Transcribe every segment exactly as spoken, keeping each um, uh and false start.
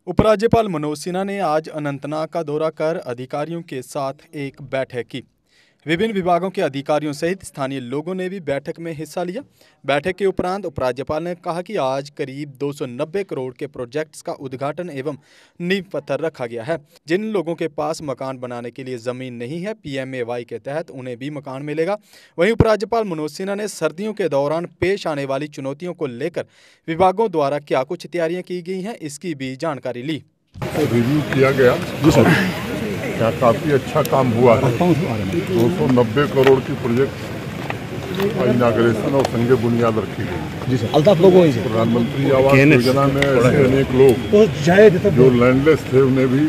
उपराज्यपाल मनोज सिन्हा ने आज अनंतनाग का दौरा कर अधिकारियों के साथ एक बैठक की। विभिन्न विभागों के अधिकारियों सहित स्थानीय लोगों ने भी बैठक में हिस्सा लिया। बैठक के उपरांत उपराज्यपाल ने कहा कि आज करीब दो सौ नब्बे करोड़ के प्रोजेक्ट्स का उद्घाटन एवं नींव पत्थर रखा गया है। जिन लोगों के पास मकान बनाने के लिए जमीन नहीं है, पीएमएवाई के तहत उन्हें भी मकान मिलेगा। वहीं उपराज्यपाल मनोज सिन्हा ने सर्दियों के दौरान पेश आने वाली चुनौतियों को लेकर विभागों द्वारा क्या कुछ तैयारियां की गई हैं, इसकी भी जानकारी ली। रिव्यू किया गया जी सर, यहाँ काफ़ी अच्छा काम हुआ है। दो सौ नब्बे करोड़ की प्रोजेक्ट इनाग्रेशन और संगे बुनियाद रखी गई जी सर। अल्ताफ लोगों प्रधानमंत्री आवास योजना में ऐसे अनेक लोग जो लैंडलेस थे उन्हें भी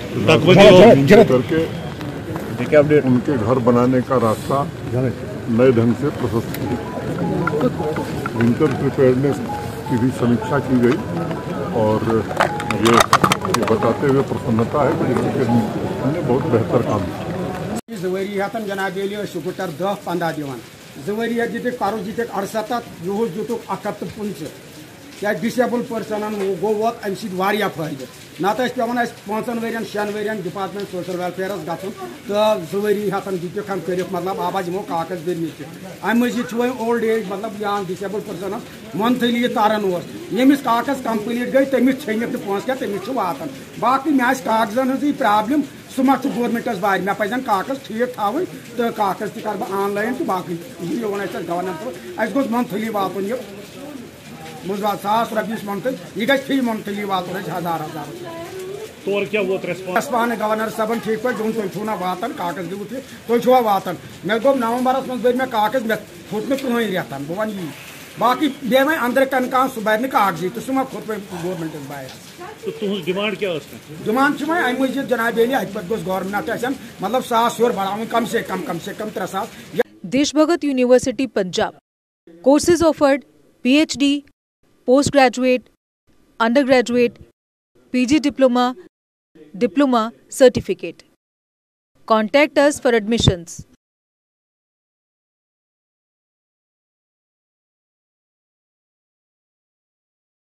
करके उनके घर बनाने का रास्ता नए ढंग से प्रशस्त किया। विंटर प्रिपेयर्डनेस की भी समीक्षा की गई और ये ये बताते हुए प्रसन्नता है कि हमने बहुत बेहतर काम किया। जवरी हतन जनाब शुकुटर दह पंद्रह दिवान जवरी दिख करो दिख अड़सठ यूस दिख अकत पंच क्या डिसेबल पर्सन गो वोत अम सह फायदे नत पे पाँचन वन शेन वन डिपार्टमेंट सोशल वेलफेयरस गन तो जवरी हतन दिख हम कर मतलब आबा दिमो कागज गर अम मजीद ओल्ड एज मतलब या डिसेबल पर्सन मंथली तारन यमिस कागज कंप्लीट गई तमिस छनित पोस क्या तमिस वातान बाकी मे कागजन हज प्रॉब्लम सह मा गवर्नमेंटस बार मे पजन कागज ठीक थवन तो कागज तह कर ऑनलाइन तो बाकी ये वो गवर्नमेंट अस गोस मंथली वातन यह मुझ सास रपीस मंथली यह गई फी मंथली वातन हजार हजार तौर क्या वो पान गवर्नर सबन ठीक पे दोन तुम छूना वातन कागज दिव ठीक तुम छुआ वातन मे गो नवंबरस मज बर मे कागज मे खुद मे कहें रेतन बह वन यी बाकी बे वह अंदर कन कह सह बर कागजी तो सह खुद पे गवर्नमेंट बाहर तो तुम डिमांड क्या डिमांड वो अम मजीद जनाब अत पे गवर्नमेंट मतलब सास योर बढ़ा कम से कम कम से कम त्रे सास। Desh Bhagat university Punjab courses offered PhD, post graduate, under graduate, PG diploma, diploma certificate. Contact us for admissions.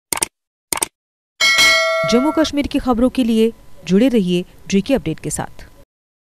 Jammu Kashmir की खबरों के लिए जुड़े रहिए जीके अपडेट के साथ।